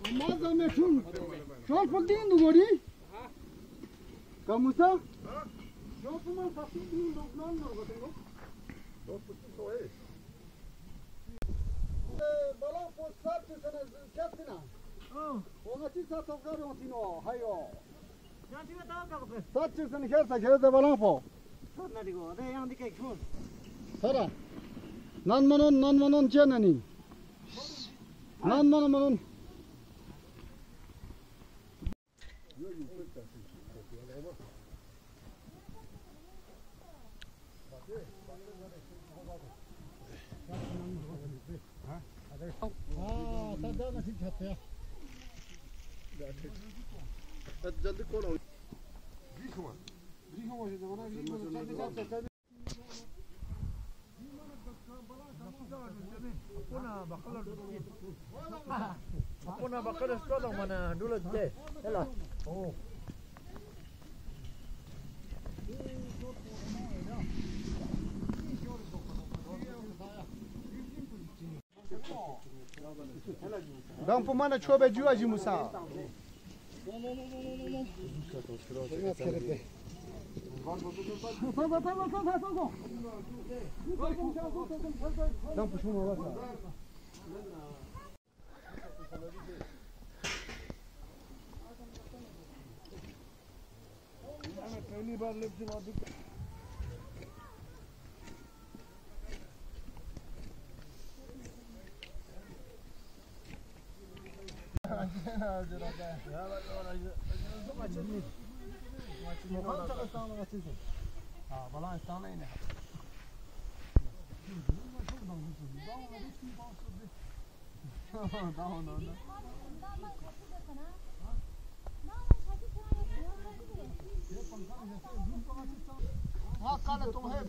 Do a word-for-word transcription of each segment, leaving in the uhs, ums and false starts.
Maza meçhul. Şol paldin dugori. Kamusa? Şol puma fatin din doknan mı gotengo? Balan postar sana kaptina. Oh. Ona tisa tokar ontino. Hayo. Janti ga taw ka ko. Saç sana kersa kersa balan po. Sana digo. Re yang dikai khun. Sara. Nan manon nan manon chenani. Nan manon manon. हाँ सदा नहीं खाते हैं जल्दी कौन हो बीखवा बीखवा से जमाना बीखवा जल्दी जल्दी जल्दी अपना बकल अपना बकल स्टोर mana dulu deh hello oh Dan pumana çobe juaji musa. Dan puşuma varsa. Ana pehli baar lepsi wadi. हाँ बला स्थान है ना हाँ काले तुम है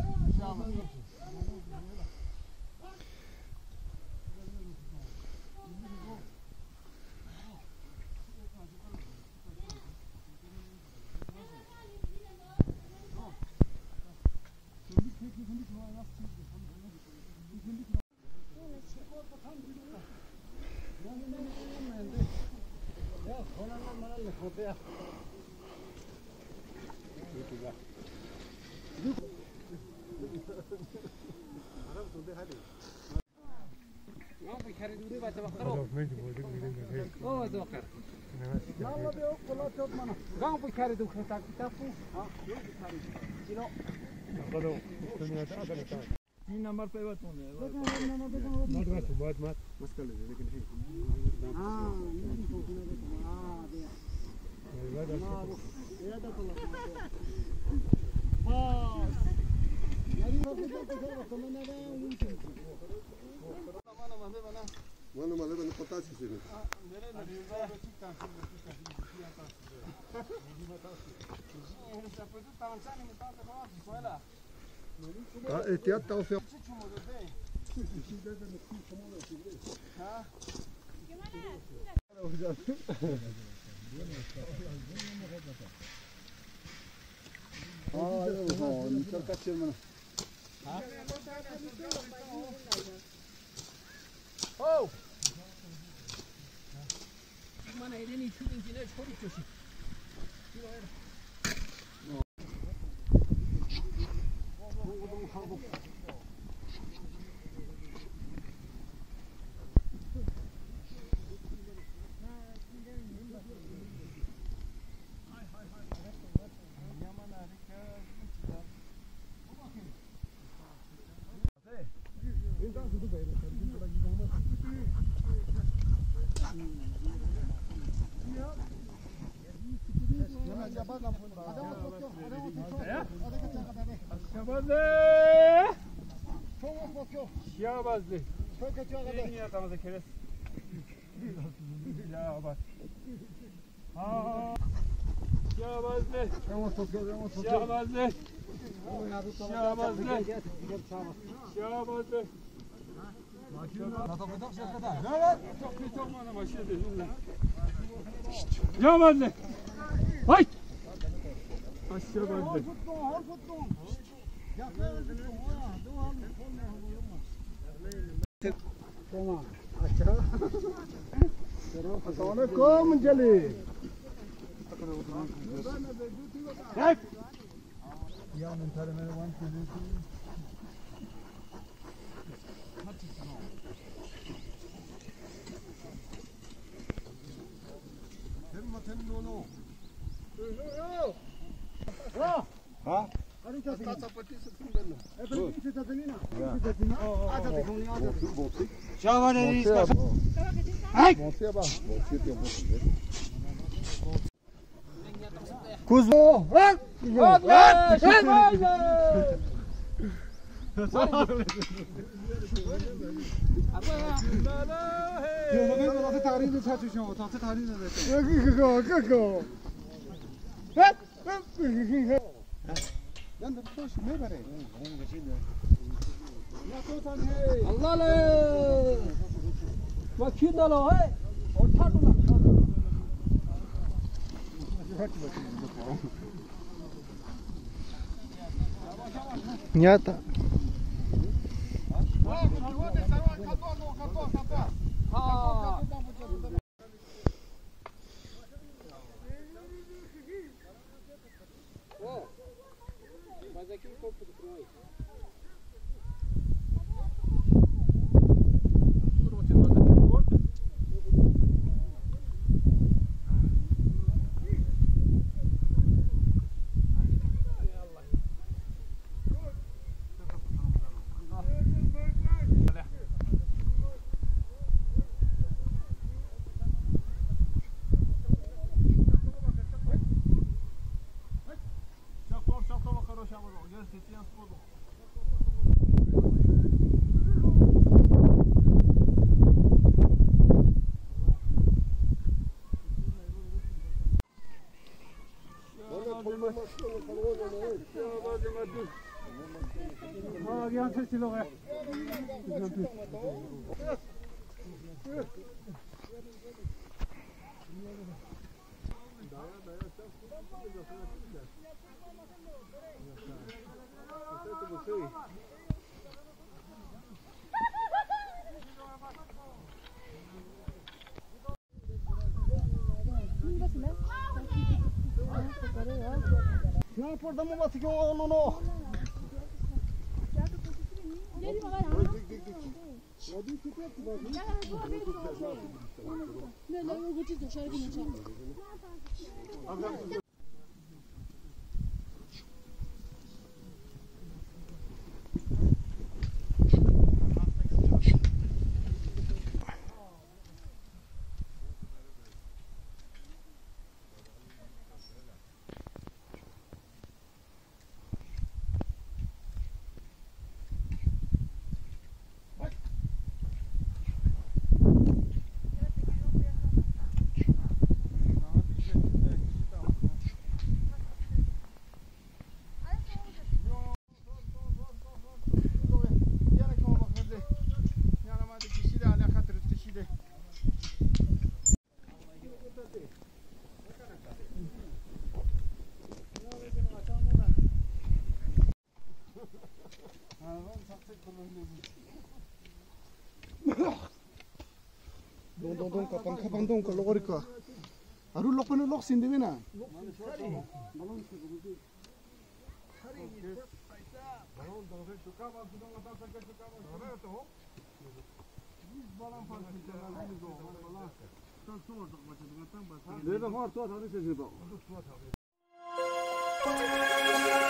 गांव पे खरीद दो खाता किताबु हां खरीद किलो करो दुनिया का अगर का तीन नंबर पे बात होने मत मत मत मत मुश्किल है लेकिन है हां हां दे ये तो चलो हां यारी को तो तो कमना ना माना माने बना मानो माने बना पता से से मेरे नरीजा ठीक काम Ah, e ti atta o fio. Oh! Mana ini ni shooting kine chori choshi. Şiabazlı. Çok kötü oldu. Niye atamazı keres? Ya bak. Ha. Şiabazlı. Yavaş sokuyor, yavaş sokuyor. Şiabazlı. Şiabazlı. Şiabazlı. Evet. Çok kötü olmana başladı. Şiabazlı. Hay. Aşağı bazlı. Tamam. Aşağı. Sonra kom jali. Right. Ya mentale mere one two three. Temma tenno no. Ha? Ha? Ari ta ta patti se tundana. E per chi se ta tenina? Si ta tenina. Ah ta tekuni ah ta. Chama ne iska. Hai. Mosia ba. Mosia te mosia. Kuzo. Ha? Ha? Yo no veo la tarina de chachu show, ta tarina de. Go go go. Ha? Yan da tosh me bare. Ya to tan he. Allah le. Makina lo he. Ortha to na. Nyata. हाँ यहाँ से चलो गए यहाँ पर्दा म बस क्यों no no Dong dong dong kapan kapan dong kalau orika. Aru lok pun lok sini mana? Dia dah hot tu ada ni sini tu.